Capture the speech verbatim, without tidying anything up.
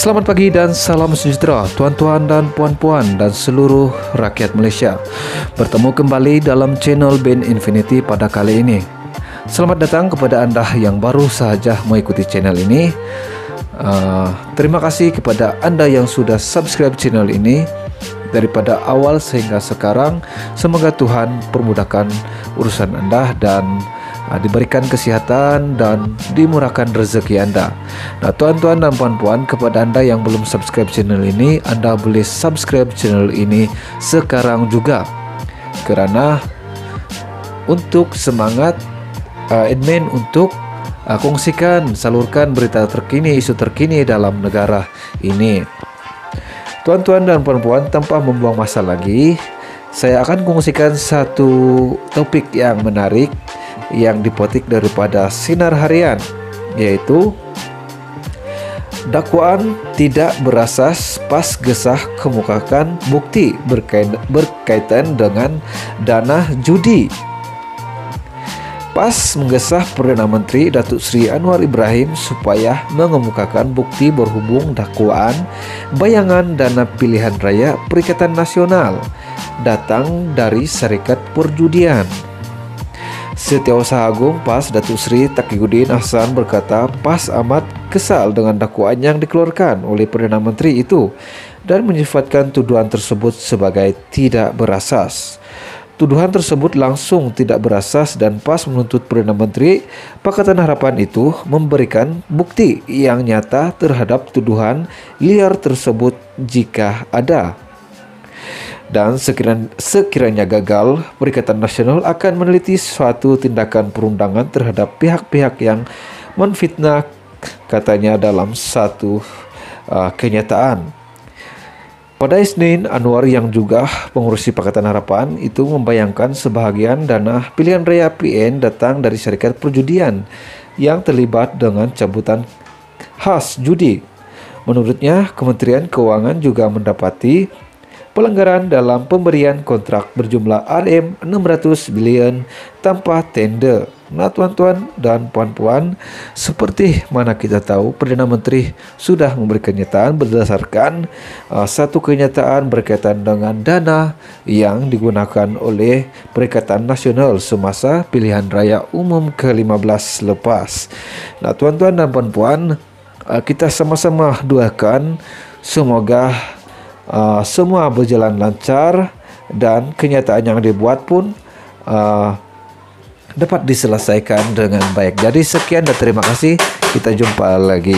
Selamat pagi dan salam sejahtera tuan-tuan dan puan-puan dan seluruh rakyat Malaysia. Bertemu kembali dalam channel Ben Infinity pada kali ini. Selamat datang kepada anda yang baru sahaja mengikuti channel ini. uh, Terima kasih kepada anda yang sudah subscribe channel ini daripada awal sehingga sekarang. Semoga Tuhan permudahkan urusan anda dan uh, diberikan kesihatan dan dimurahkan rezeki anda. Nah, tuan-tuan dan puan-puan, kepada anda yang belum subscribe channel ini, anda boleh subscribe channel ini sekarang juga, kerana untuk semangat uh, admin untuk uh, kongsikan, salurkan berita terkini, isu terkini dalam negara ini. Tuan-tuan dan puan-puan, tanpa membuang masa lagi, saya akan kongsikan satu topik yang menarik yang dipetik daripada Sinar Harian, yaitu dakwaan tidak berasas pas gesah kemukakan bukti berkaitan dengan dana judi. PAS menggesah Perdana Menteri Datuk Seri Anwar Ibrahim supaya mengemukakan bukti berhubung dakwaan bayangan dana pilihan raya Perikatan Nasional datang dari Syarikat Perjudian. Setiausaha Agung PAS Datuk Seri Taqiyuddin Ahsan berkata PAS amat kesal dengan dakwaan yang dikeluarkan oleh Perdana Menteri itu dan menyifatkan tuduhan tersebut sebagai tidak berasas. Tuduhan tersebut langsung tidak berasas dan PAS menuntut Perdana Menteri Pakatan Harapan itu memberikan bukti yang nyata terhadap tuduhan liar tersebut jika ada. Dan sekiranya, sekiranya gagal, Perikatan Nasional akan meneliti suatu tindakan perundangan terhadap pihak-pihak yang menfitnah, katanya dalam satu uh, kenyataan. Pada Isnin, Anwar yang juga pengurusi Pakatan Harapan itu membayangkan sebahagian dana pilihan raya P N datang dari syarikat perjudian yang terlibat dengan cabutan khas judi. Menurutnya, Kementerian Keuangan juga mendapati pelanggaran dalam pemberian kontrak berjumlah R M enam ratus bilion tanpa tender. Nah, tuan-tuan dan puan-puan, seperti mana kita tahu, Perdana Menteri sudah memberi kenyataan berdasarkan uh, satu kenyataan berkaitan dengan dana yang digunakan oleh Perikatan Nasional semasa pilihan raya umum ke lima belas lepas. Nah, tuan-tuan dan puan-puan, uh, kita sama-sama doakan semoga uh, semua berjalan lancar dan kenyataan yang dibuat pun uh, dapat diselesaikan dengan baik. Jadi sekian dan terima kasih. Kita jumpa lagi.